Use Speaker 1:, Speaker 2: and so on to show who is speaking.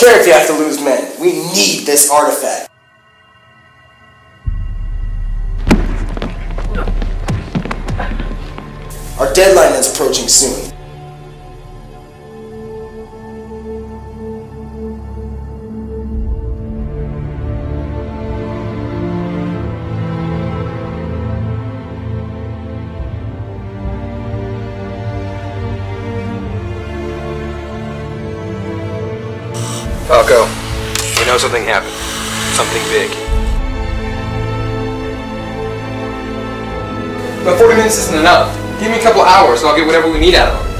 Speaker 1: care if you have to lose men. We need this artifact. Our deadline is approaching soon.
Speaker 2: Falco, we know something happened. Something big.
Speaker 3: But 40 minutes isn't enough. Give me a couple hours and I'll get whatever we need out of them.